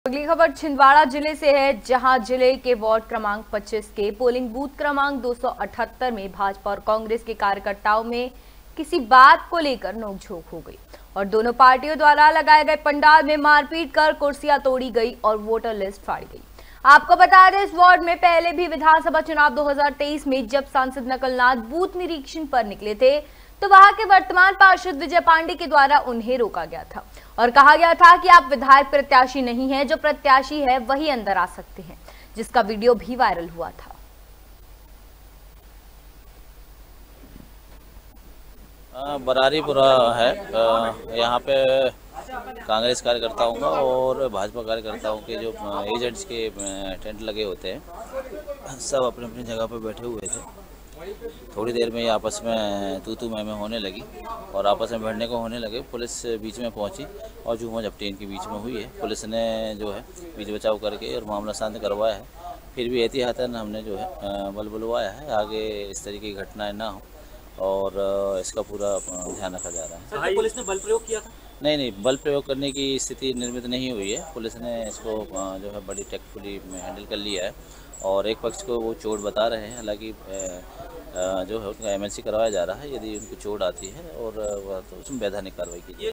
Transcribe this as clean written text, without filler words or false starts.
अगली खबर छिंदवाड़ा जिले से है, जहां जिले के वार्ड क्रमांक 25 के पोलिंग बूथ क्रमांक 278 में भाजपा और कांग्रेस के कार्यकर्ताओं में किसी बात को लेकर नोकझोंक हो गई और दोनों पार्टियों द्वारा लगाए गए पंडाल में मारपीट कर कुर्सियां तोड़ी गई और वोटर लिस्ट फाड़ी गई। आपको बता दें, इस वार्ड में पहले भी विधानसभा चुनाव 2023 में जब सांसद नकलनाथ बूथ निरीक्षण पर निकले थे तो वहां के वर्तमान पार्षद विजय पांडे के द्वारा उन्हें रोका गया था और कहा गया था कि आप विधायक प्रत्याशी नहीं हैं, जो प्रत्याशी है वही अंदर आ सकते हैं, जिसका वीडियो भी वायरल हुआ था। बरारीपुरा है। यहाँ पे कांग्रेस कार्यकर्ताओं का और भाजपा कार्यकर्ताओं के जो एजेंट्स के टेंट लगे होते हैं, सब अपनी अपनी जगह पर बैठे हुए थे। थोड़ी देर में ये आपस में तू मैं होने लगी और आपस में भिड़ने को होने लगे। पुलिस बीच में पहुंची और झूमा झपटी इनके बीच में हुई है। पुलिस ने जो है बीच बचाव करके और मामला शांत करवाया है। फिर भी एहतियातन हमने जो है बल बुलवाया है, आगे इस तरीके की घटनाएं ना हो और इसका पूरा ध्यान रखा जा रहा है। पुलिस ने बल प्रयोग किया था? नहीं, बल प्रयोग करने की स्थिति निर्मित नहीं हुई है। पुलिस ने इसको जो है बड़ी टेक्टफुली हैंडल कर लिया है और एक पक्ष को वो चोट बता रहे हैं। हालांकि जो है उनका एमएलसी करवाया जा रहा है। यदि उनको चोट आती है और तो उसमें वैधानिक कार्रवाई की जाए।